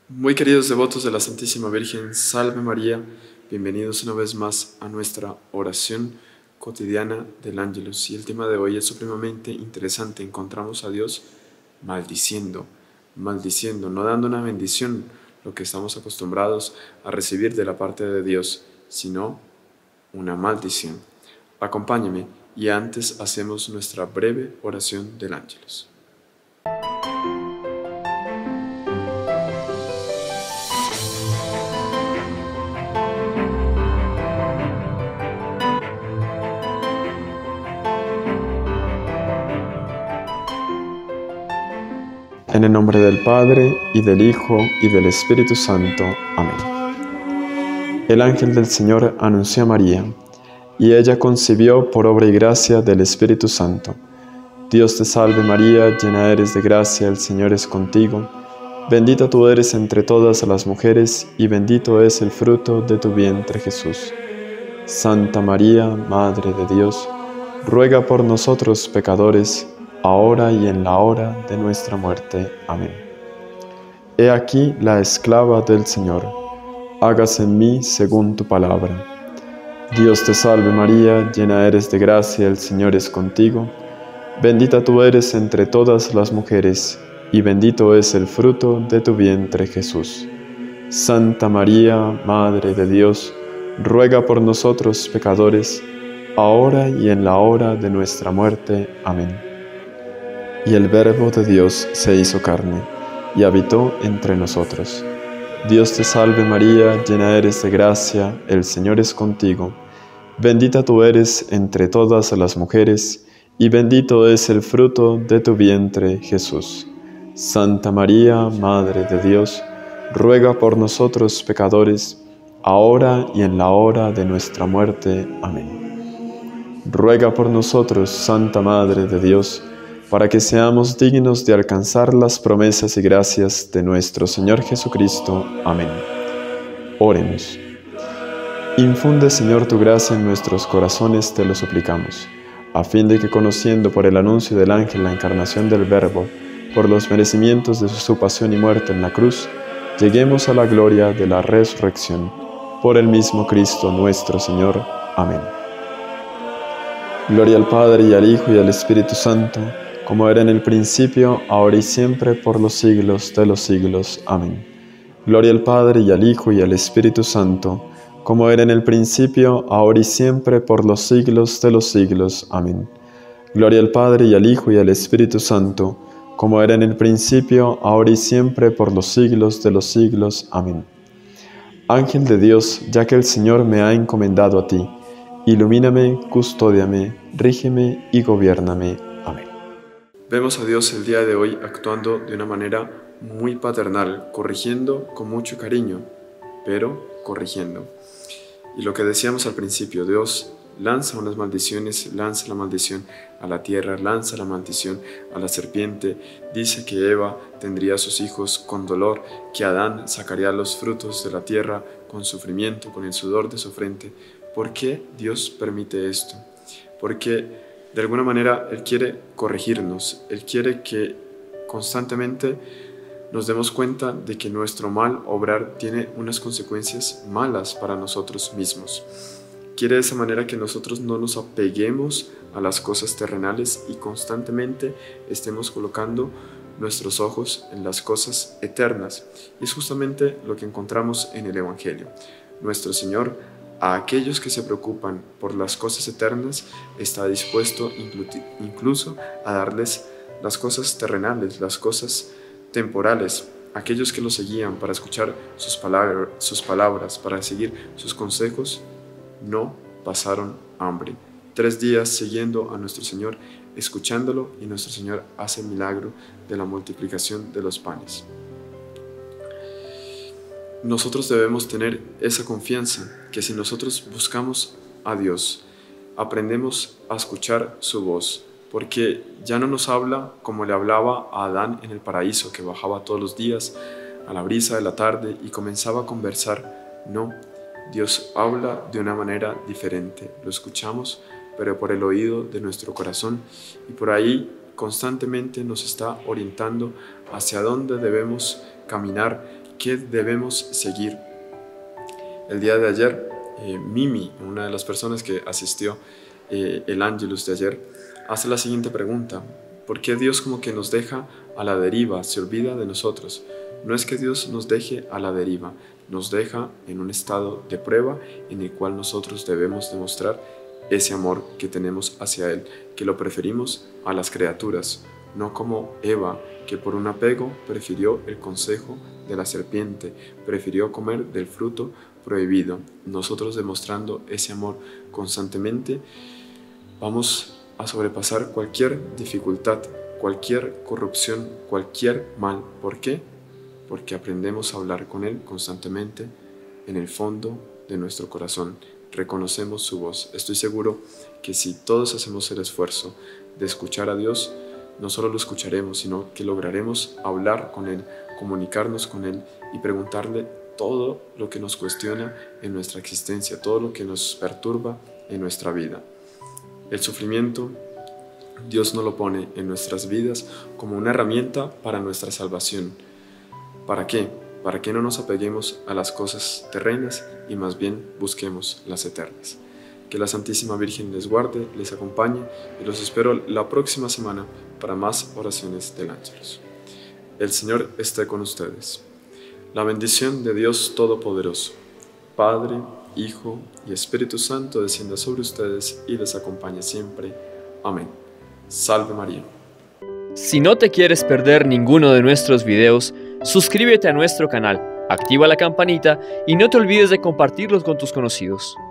Muy queridos devotos de la Santísima Virgen, Salve María, bienvenidos una vez más a nuestra oración cotidiana del Ángelus. Y el tema de hoy es supremamente interesante. Encontramos a Dios maldiciendo, no dando una bendición, lo que estamos acostumbrados a recibir de la parte de Dios, sino una maldición. Acompáñame y antes hacemos nuestra breve oración del Ángelus. En el nombre del Padre, y del Hijo, y del Espíritu Santo. Amén. El ángel del Señor anunció a María, y ella concibió por obra y gracia del Espíritu Santo. Dios te salve María, llena eres de gracia, el Señor es contigo. Bendita tú eres entre todas las mujeres, y bendito es el fruto de tu vientre Jesús. Santa María, Madre de Dios, ruega por nosotros pecadores, ahora y en la hora de nuestra muerte. Amén. He aquí la esclava del Señor, hágase en mí según tu palabra. Dios te salve María, llena eres de gracia, el Señor es contigo. Bendita tú eres entre todas las mujeres, y bendito es el fruto de tu vientre Jesús. Santa María, Madre de Dios, ruega por nosotros pecadores, ahora y en la hora de nuestra muerte. Amén. Y el Verbo de Dios se hizo carne, y habitó entre nosotros. Dios te salve María, llena eres de gracia, el Señor es contigo. Bendita tú eres entre todas las mujeres, y bendito es el fruto de tu vientre, Jesús. Santa María, Madre de Dios, ruega por nosotros pecadores, ahora y en la hora de nuestra muerte. Amén. Ruega por nosotros, Santa Madre de Dios, para que seamos dignos de alcanzar las promesas y gracias de nuestro Señor Jesucristo. Amén. Oremos. Infunde, Señor, tu gracia en nuestros corazones, te lo suplicamos, a fin de que, conociendo por el anuncio del ángel la encarnación del Verbo, por los merecimientos de su pasión y muerte en la cruz, lleguemos a la gloria de la resurrección. Por el mismo Cristo nuestro Señor. Amén. Gloria al Padre, y al Hijo, y al Espíritu Santo, como era en el principio, ahora y siempre, por los siglos de los siglos. Amén. Gloria al Padre, y al Hijo, y al Espíritu Santo, como era en el principio, ahora y siempre, por los siglos de los siglos. Amén. Gloria al Padre, y al Hijo, y al Espíritu Santo, como era en el principio, ahora y siempre, por los siglos de los siglos. Amén. Ángel de Dios, ya que el Señor me ha encomendado a ti, ilumíname, custódiame, rígeme y gobiérname. Amén. Vemos a Dios el día de hoy actuando de una manera muy paternal, corrigiendo con mucho cariño, pero corrigiendo. Y lo que decíamos al principio, Dios lanza unas maldiciones, lanza la maldición a la tierra, lanza la maldición a la serpiente, dice que Eva tendría a sus hijos con dolor, que Adán sacaría los frutos de la tierra con sufrimiento, con el sudor de su frente. ¿Por qué Dios permite esto? Porque de alguna manera Él quiere corregirnos, Él quiere que constantemente nos demos cuenta de que nuestro mal obrar tiene unas consecuencias malas para nosotros mismos. Quiere de esa manera que nosotros no nos apeguemos a las cosas terrenales y constantemente estemos colocando nuestros ojos en las cosas eternas. Y es justamente lo que encontramos en el Evangelio. Nuestro Señor, a aquellos que se preocupan por las cosas eternas, está dispuesto incluso a darles las cosas terrenales, las cosas temporales. Aquellos que lo seguían para escuchar sus palabras, para seguir sus consejos, no pasaron hambre. 3 días siguiendo a nuestro Señor, escuchándolo, y nuestro Señor hace el milagro de la multiplicación de los panes. Nosotros debemos tener esa confianza, que si nosotros buscamos a Dios, aprendemos a escuchar su voz, porque ya no nos habla como le hablaba a Adán en el paraíso, que bajaba todos los días a la brisa de la tarde y comenzaba a conversar. No, Dios habla de una manera diferente. Lo escuchamos, pero por el oído de nuestro corazón, y por ahí constantemente nos está orientando hacia dónde debemos caminar, qué debemos seguir. El día de ayer, Mimi, una de las personas que asistió el Ángelus de ayer, hace la siguiente pregunta: ¿por qué Dios como que nos deja a la deriva, se olvida de nosotros? No es que Dios nos deje a la deriva, nos deja en un estado de prueba en el cual nosotros debemos demostrar ese amor que tenemos hacia Él, que lo preferimos a las criaturas, no como Eva, que por un apego prefirió el consejo de la serpiente, prefirió comer del fruto prohibido. Nosotros, demostrando ese amor constantemente, vamos a sobrepasar cualquier dificultad, cualquier corrupción, cualquier mal. ¿Por qué? Porque aprendemos a hablar con Él constantemente en el fondo de nuestro corazón. Reconocemos su voz. Estoy seguro que si todos hacemos el esfuerzo de escuchar a Dios, no solo lo escucharemos, sino que lograremos hablar con Él, comunicarnos con Él y preguntarle todo lo que nos cuestiona en nuestra existencia, todo lo que nos perturba en nuestra vida. El sufrimiento, Dios no lo pone en nuestras vidas como una herramienta para nuestra salvación. ¿Para qué? Para que no nos apeguemos a las cosas terrenas y más bien busquemos las eternas. Que la Santísima Virgen les guarde, les acompañe y los espero la próxima semana para más oraciones del Ángelus. El Señor esté con ustedes. La bendición de Dios Todopoderoso, Padre, Hijo y Espíritu Santo descienda sobre ustedes y les acompañe siempre. Amén. Salve María. Si no te quieres perder ninguno de nuestros videos, suscríbete a nuestro canal, activa la campanita y no te olvides de compartirlos con tus conocidos.